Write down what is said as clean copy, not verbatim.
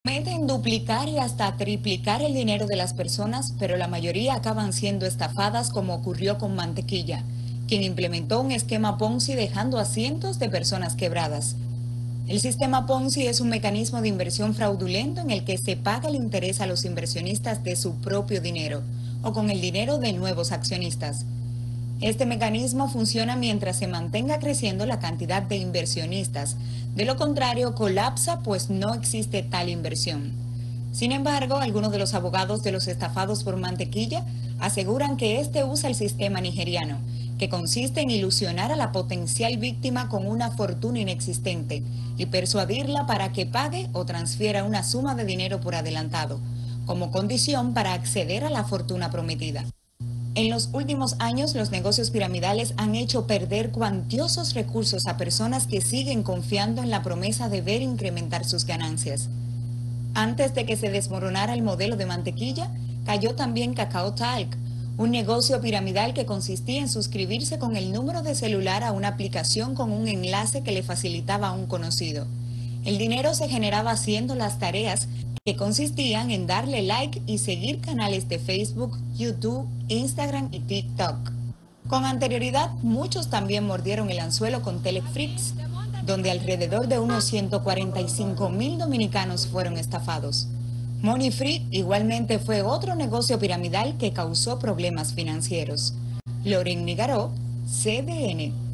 Prometen duplicar y hasta triplicar el dinero de las personas, pero la mayoría acaban siendo estafadas, como ocurrió con Mantequilla, quien implementó un esquema Ponzi dejando a cientos de personas quebradas. El sistema Ponzi es un mecanismo de inversión fraudulento en el que se paga el interés a los inversionistas de su propio dinero o con el dinero de nuevos accionistas. Este mecanismo funciona mientras se mantenga creciendo la cantidad de inversionistas. De lo contrario, colapsa, pues no existe tal inversión. Sin embargo, algunos de los abogados de los estafados por Mantequilla aseguran que este usa el sistema nigeriano, que consiste en ilusionar a la potencial víctima con una fortuna inexistente y persuadirla para que pague o transfiera una suma de dinero por adelantado, como condición para acceder a la fortuna prometida. En los últimos años, los negocios piramidales han hecho perder cuantiosos recursos a personas que siguen confiando en la promesa de ver incrementar sus ganancias. Antes de que se desmoronara el modelo de Mantequilla, cayó también Kakao Talk, un negocio piramidal que consistía en suscribirse con el número de celular a una aplicación con un enlace que le facilitaba a un conocido. El dinero se generaba haciendo las tareas, que consistían en darle like y seguir canales de Facebook, YouTube, Instagram y TikTok. Con anterioridad, muchos también mordieron el anzuelo con Telefrix, donde alrededor de unos 145,000 dominicanos fueron estafados. Money Free igualmente fue otro negocio piramidal que causó problemas financieros. Loren Nigaró, CDN.